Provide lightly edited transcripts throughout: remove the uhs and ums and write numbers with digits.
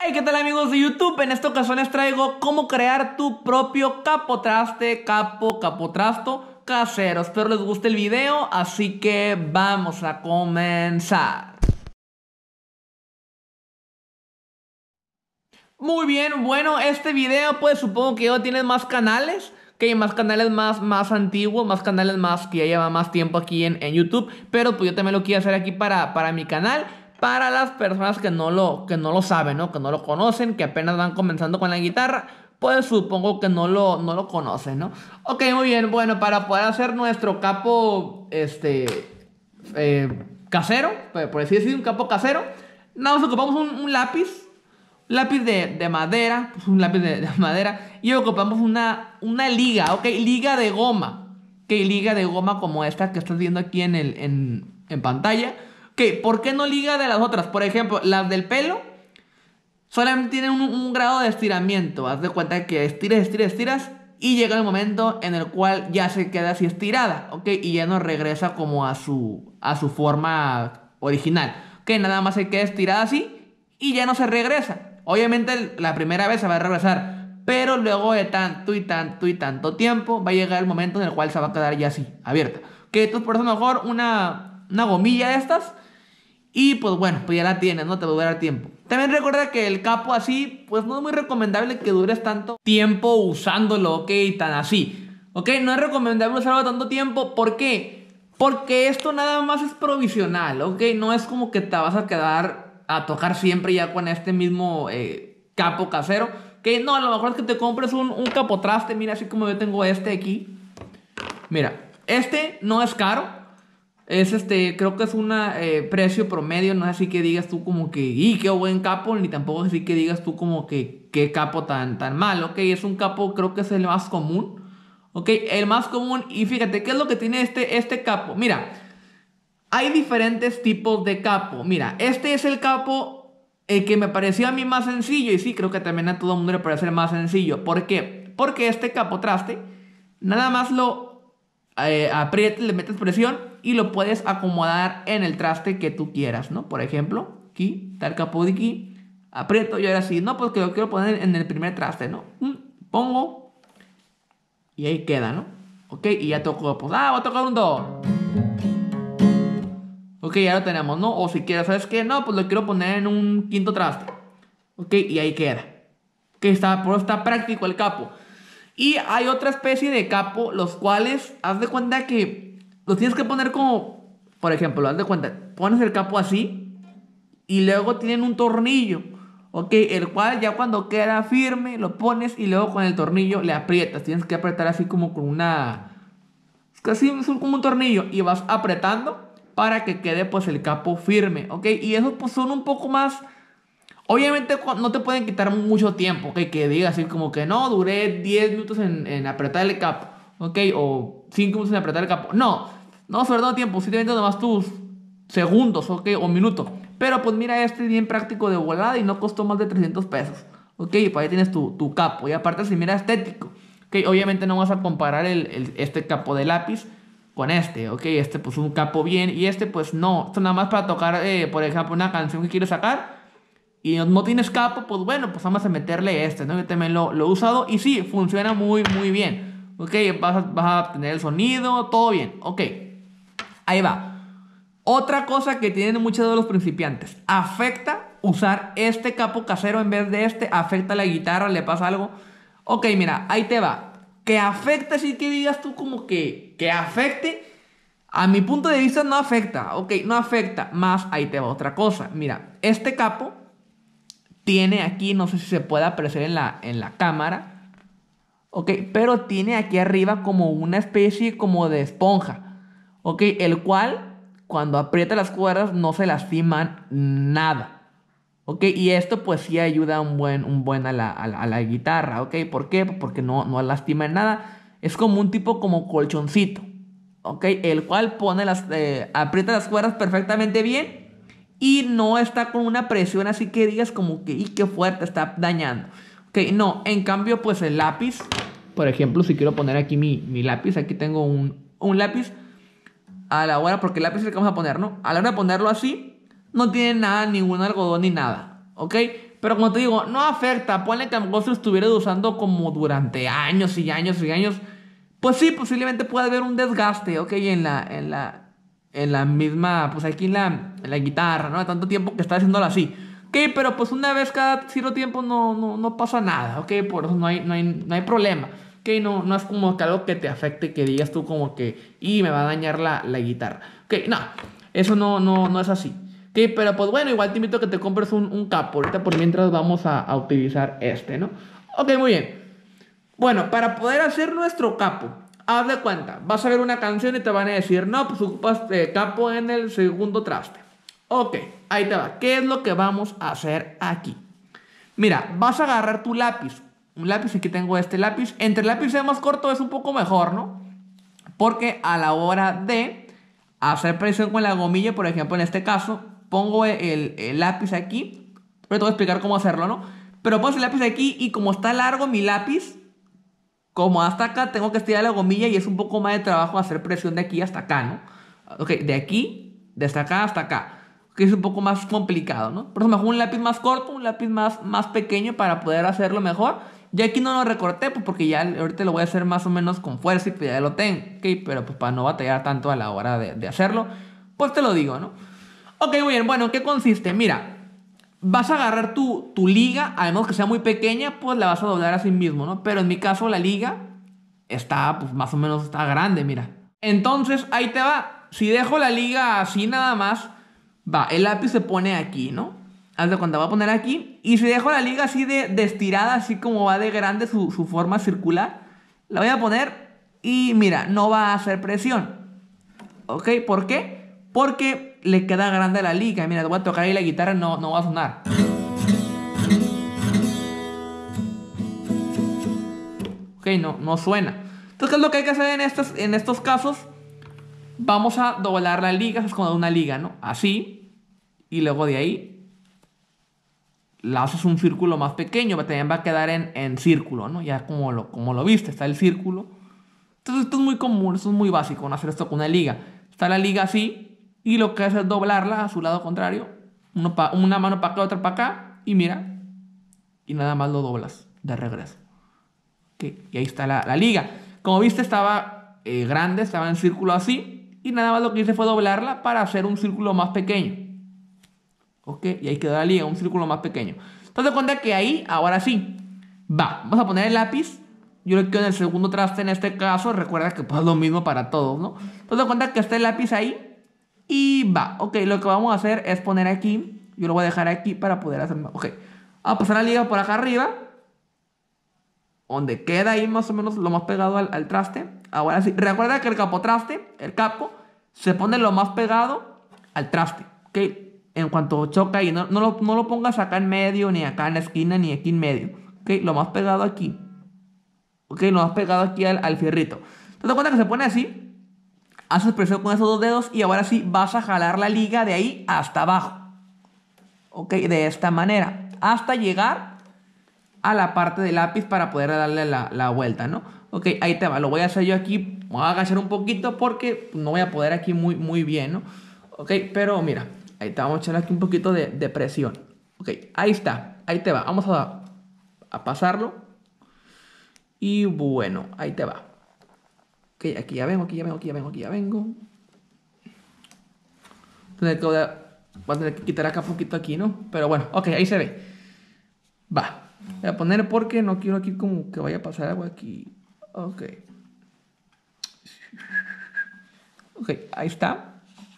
Hey, ¿qué tal amigos de YouTube? En esta ocasión les traigo cómo crear tu propio capotraste, capotrasto casero. Espero les guste el video, así que vamos a comenzar. Muy bien, bueno, este video pues supongo que ya tienes más canales. Que hay más canales más antiguos, más canales más que ya llevan más tiempo aquí en YouTube. Pero pues yo también lo quiero hacer aquí para mi canal. Para las personas que no lo saben, ¿no? Que no lo conocen, que apenas van comenzando con la guitarra, pues supongo que no lo conocen, ¿no? Ok, muy bien, bueno, para poder hacer nuestro capo, casero, por así decir, un capo casero, nada más ocupamos un lápiz de madera, pues un lápiz de madera, y ocupamos una liga, ok, liga de goma, ok, liga de goma como esta que estás viendo aquí en pantalla. Ok, ¿por qué no liga de las otras? Por ejemplo, las del pelo solamente tienen un grado de estiramiento. Haz de cuenta que estiras y llega el momento en el cual ya se queda así estirada, ¿ok? Y ya no regresa como a su forma original. Ok, nada más se queda estirada así y ya no se regresa. Obviamente la primera vez se va a regresar, pero luego de tanto y tanto y tanto tiempo va a llegar el momento en el cual se va a quedar ya así, abierta. Ok, entonces por eso mejor una gomilla de estas y pues bueno, pues ya la tienes, no te va a durar tiempo. También recuerda que el capo así, pues no es muy recomendable que dures tanto tiempo usándolo, ok, tan así. Ok, no es recomendable usarlo tanto tiempo, ¿por qué? Porque esto nada más es provisional, ok, no es como que te vas a quedar a tocar siempre ya con este mismo capo casero. Que no, a lo mejor es que te compres un capotraste, mira, así como yo tengo este aquí. Mira, este no es caro. Es creo que es un precio promedio, no es así que digas tú como que, ¡y qué buen capo! Ni tampoco así que digas tú como que, qué capo tan malo, ¿ok? Es un capo, creo que es el más común, ¿ok? El más común, y fíjate, ¿qué es lo que tiene este capo? Mira, hay diferentes tipos de capo. Mira, este es el capo que me pareció a mí más sencillo, y sí, creo que también a todo el mundo le parece el más sencillo. ¿Por qué? Porque este capo traste, nada más lo aprietas, le metes presión y lo puedes acomodar en el traste que tú quieras, ¿no? Por ejemplo, aquí está el capo de aquí, aprieto y ahora sí, no, pues que lo quiero poner en el primer traste, ¿no? Pongo y ahí queda, ¿no? Ok, y ya toco, pues, voy a tocar un do. Ok, ya lo tenemos, ¿no? O si quieres, ¿sabes qué? No, pues lo quiero poner en un quinto traste. Ok, y ahí queda. Ok, está práctico el capo. Y hay otra especie de capo, los cuales, haz de cuenta que los tienes que poner como, por ejemplo, haz de cuenta, pones el capo así y luego tienen un tornillo, ok, el cual ya cuando queda firme lo pones y luego con el tornillo le aprietas. Tienes que apretar así como con una, casi es como un tornillo y vas apretando para que quede pues el capo firme, ok, y esos pues son un poco más. Obviamente no te pueden quitar mucho tiempo, ¿ok? Que digas así como que no, duré 10 minutos en apretar el capo, ¿ok? O 5 minutos en apretar el capo. No, no sobre todo tiempo, simplemente nomás tus segundos, ¿ok? O minutos. Pero pues mira, este es bien práctico de volada y no costó más de 300 pesos, ¿ok? Y pues ahí tienes tu capo. Y aparte se mira estético, ¿ok? Obviamente no vas a comparar este capo de lápiz con este, ¿ok? Este pues un capo bien y este pues no. Esto nada más para tocar, por ejemplo, una canción que quieres sacar y no tienes capo, pues bueno, pues vamos a meterle este, ¿no? Yo también lo he usado y sí, funciona muy bien. Ok, vas a obtener el sonido, todo bien. Ok, ahí va. Otra cosa que tienen muchos de los principiantes, afecta usar este capo casero en vez de este, afecta la guitarra, le pasa algo. Ok, mira, ahí te va. Que afecta, sí que digas tú como que afecte. A mi punto de vista no afecta, ok, no afecta. Más, ahí te va otra cosa. Mira, este capo tiene aquí, no sé si se puede apreciar en la cámara, ok, pero tiene aquí arriba como una especie como de esponja, ok, el cual cuando aprieta las cuerdas no se lastiman nada, ok, y esto pues sí ayuda un buen a la guitarra, ok, ¿por qué? Porque no lastima en nada, es como un tipo como colchoncito, ok, el cual aprieta las cuerdas perfectamente bien y no está con una presión así que digas como que, ¡y qué fuerte está dañando! Ok, no, en cambio, pues el lápiz, por ejemplo, si quiero poner aquí mi lápiz, aquí tengo un lápiz, a la hora, porque el lápiz es el que vamos a poner, ¿no? A la hora de ponerlo así, no tiene nada, ningún algodón ni nada, ¿ok? Pero como te digo, no afecta. Ponle que a lo mejor se lo estuviera usando como durante años y años y años. Pues sí, posiblemente puede haber un desgaste, ok, en la misma, pues aquí en la guitarra, ¿no? De tanto tiempo que está haciéndolo así. Ok, pero pues una vez cada cierto tiempo no pasa nada, ok, por eso no hay problema. Ok, no es como que algo que te afecte, que digas tú como que, y me va a dañar la guitarra. Ok, no, eso no es así. Ok, pero pues bueno, igual te invito a que te compres un capo. Ahorita por mientras vamos a utilizar este, ¿no? Ok, muy bien. Bueno, para poder hacer nuestro capo, haz de cuenta, vas a ver una canción y te van a decir, no, pues ocupas capo en el segundo traste. Ok, ahí te va. ¿Qué es lo que vamos a hacer aquí? Mira, vas a agarrar tu lápiz. Un lápiz, aquí tengo este lápiz. Entre el lápiz sea más corto es un poco mejor, ¿no? Porque a la hora de hacer presión con la gomilla, por ejemplo, en este caso, pongo el lápiz aquí. Pero te voy a explicar cómo hacerlo, ¿no? Pero pongo el lápiz aquí y como está largo mi lápiz, como hasta acá tengo que estirar la gomilla y es un poco más de trabajo hacer presión de aquí hasta acá, ¿no? Ok, de aquí, desde acá hasta acá. Que es un poco más complicado, ¿no? Por eso mejor un lápiz más corto, un lápiz más pequeño para poder hacerlo mejor. Ya aquí no lo recorté, pues porque ya ahorita lo voy a hacer más o menos con fuerza y pues ya lo tengo, ¿ok? Pero pues para no batallar tanto a la hora de hacerlo, pues te lo digo, ¿no? Ok, muy bien, bueno, ¿en qué consiste? Mira, vas a agarrar tu liga, a menos que sea muy pequeña, pues la vas a doblar así mismo, ¿no? Pero en mi caso la liga está, pues más o menos está grande, mira. Entonces, ahí te va. Si dejo la liga así nada más, va, el lápiz se pone aquí, ¿no? Haz de cuenta, va a poner aquí. Y si dejo la liga así de estirada, así como va de grande su forma circular, la voy a poner y mira, no va a hacer presión. ¿Ok? ¿Por qué? Porque le queda grande la liga. Mira, te voy a tocar ahí la guitarra, no va a sonar. Ok, no suena. Entonces, ¿qué es lo que hay que hacer en estos casos? Vamos a doblar la liga, es como una liga, ¿no? Así. Y luego de ahí la haces un círculo más pequeño, pero también va a quedar en círculo, ¿no? Ya como lo viste, está el círculo. Entonces esto es muy común, esto es muy básico, ¿no? Hacer esto con una liga. Está la liga así y lo que hace es doblarla a su lado contrario. Una mano para acá, otra para acá y mira. Y nada más lo doblas de regreso. ¿Okay? Y ahí está la liga. Como viste estaba grande, estaba en círculo así. Y nada más lo que hice fue doblarla para hacer un círculo más pequeño. ¿Ok? Y ahí quedó la liga, un círculo más pequeño. Entonces te cuenta que ahí, ahora sí. Va, vamos a poner el lápiz. Yo lo quiero en el segundo traste en este caso. Recuerda que pues es lo mismo para todos, ¿no? Entonces te cuenta que está el lápiz ahí. Y va, ok, lo que vamos a hacer es poner aquí. Yo lo voy a dejar aquí para poder hacer. Ok, vamos a pasar la liga por acá arriba. Donde queda ahí más o menos lo más pegado al traste. Ahora sí, recuerda que el capotraste, el capo, se pone lo más pegado al traste, ¿ok? En cuanto choca ahí, no lo pongas acá en medio, ni acá en la esquina, ni aquí en medio, ¿ok? Lo más pegado aquí, ¿ok? Lo más pegado aquí al fierrito. ¿Te das cuenta que se pone así? Haces presión con esos dos dedos y ahora sí vas a jalar la liga de ahí hasta abajo, ¿ok? De esta manera, hasta llegar a la parte del lápiz para poder darle la vuelta, ¿no? Ok, ahí te va, lo voy a hacer yo aquí, me voy a agachar un poquito porque no voy a poder aquí muy bien, ¿no? Ok, pero mira, ahí te vamos a echar aquí un poquito de presión. Ok, ahí está, ahí te va, vamos a pasarlo. Y bueno, ahí te va. Ok, aquí ya vengo. Voy a tener que quitar acá un poquito aquí, ¿no? Pero bueno, ok, ahí se ve. Va. Voy a poner porque no quiero aquí como que vaya a pasar algo aquí. Ok. Ok, ahí está.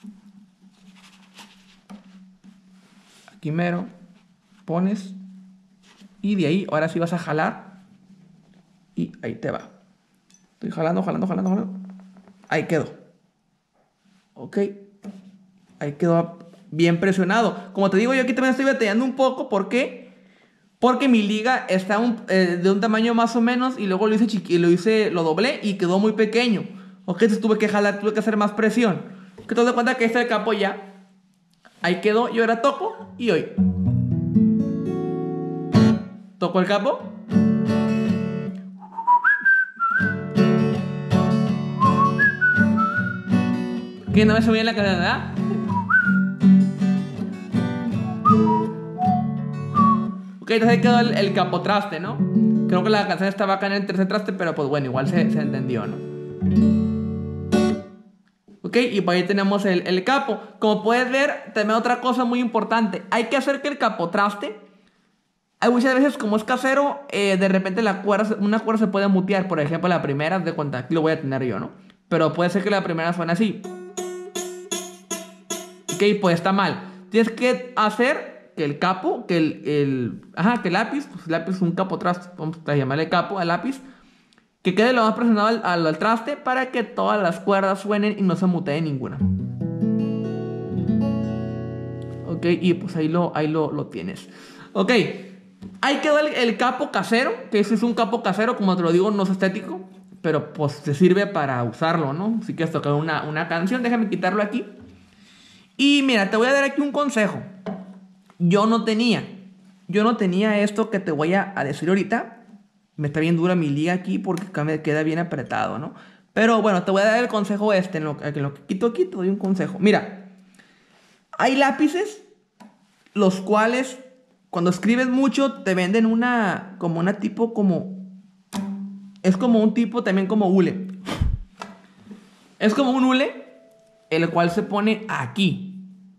Aquí mero. Pones. Y de ahí, ahora sí vas a jalar. Y ahí te va. Estoy jalando. Ahí quedó. Ok. Ahí quedó bien presionado. Como te digo, yo aquí también estoy batallando un poco. ¿Por qué? Porque mi liga está de un tamaño más o menos y luego lo doblé y quedó muy pequeño. Ok, entonces tuve que jalar, tuve que hacer más presión. Que te das cuenta que este es el capo ya. Ahí quedó, yo ahora toco y hoy. Toco el capo. Que no me subí en la cadena, ¿verdad? entonces ahí quedó el capotraste, ¿no? Creo que la canción estaba acá en el tercer traste, pero pues bueno, igual se entendió, ¿no? Ok, y por ahí tenemos el capo. Como puedes ver, también otra cosa muy importante. Hay que hacer que el capotraste, hay muchas veces como es casero, de repente una cuerda se puede mutear. Por ejemplo, la primera, de cuenta, aquí lo voy a tener yo, ¿no? Pero puede ser que la primera suene así. Ok, pues está mal. Tienes que hacer que el capo, que que el lápiz, pues el lápiz es un capotraste, vamos a llamarle capo al lápiz, que quede lo más presionado al traste para que todas las cuerdas suenen y no se mutee ninguna. Ok, y pues ahí lo tienes. Ok, ahí quedó el capo casero, que ese es un capo casero, como te lo digo, no es estético, pero pues te sirve para usarlo, ¿no? Si quieres tocar una canción, déjame quitarlo aquí. Y mira, te voy a dar aquí un consejo. Yo no tenía esto que te voy a decir ahorita. Me está bien dura mi liga aquí porque acá me queda bien apretado, ¿no? Pero bueno, te voy a dar el consejo este. En lo que quito aquí, te doy un consejo. Mira, hay lápices los cuales cuando escribes mucho te venden como una tipo como... Es como un tipo también como hule. Es como un hule el cual se pone aquí.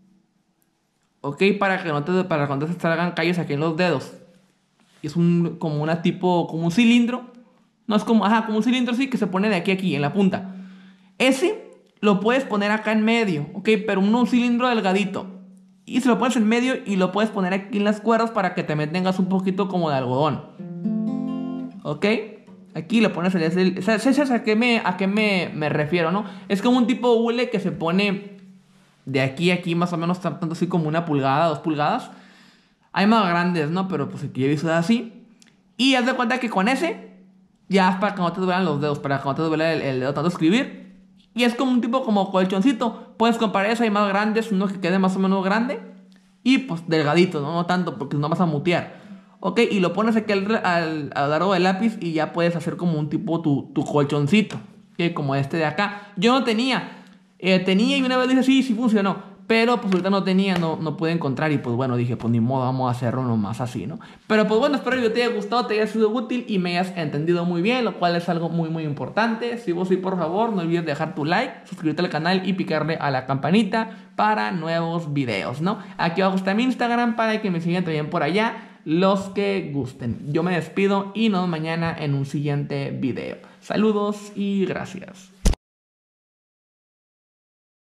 Ok, para cuando se salgan callos aquí en los dedos. Es como un cilindro. No es como un cilindro así que se pone de aquí a aquí, en la punta. Ese lo puedes poner acá en medio, ok, pero un cilindro delgadito. Y se lo pones en medio y lo puedes poner aquí en las cuerdas para que te mantengas un poquito como de algodón. Ok, aquí lo pones ¿sabes a qué me refiero, no? Es como un tipo hule que se pone de aquí a aquí, más o menos, tanto así como 1 pulgada, 2 pulgadas. Hay más grandes, ¿no? Pero pues aquí he visto así. Y haz de cuenta que con ese, ya es para que no te duelan los dedos, para que no te duela el dedo tanto escribir. Y es como un tipo como colchoncito. Puedes comparar eso, hay más grandes, uno que quede más o menos grande. Y pues delgadito, ¿no? No tanto, porque no vas a mutear. Ok, y lo pones aquí al largo del lápiz y ya puedes hacer como un tipo tu colchoncito. Que como este de acá. Yo no tenía. Tenía y una vez dije, sí funcionó. Pero pues ahorita no tenía, no pude encontrar. Y pues bueno, dije, pues ni modo, vamos a hacerlo nomás así, ¿no? Pero pues bueno, espero que te haya gustado, te haya sido útil y me hayas entendido muy bien, lo cual es algo muy importante. Si vos sí, por favor, no olvides dejar tu like, suscribirte al canal y picarle a la campanita para nuevos videos, ¿no? Aquí abajo está mi Instagram para que me sigan también por allá los que gusten. Yo me despido y nos vemos mañana en un siguiente video. Saludos y gracias.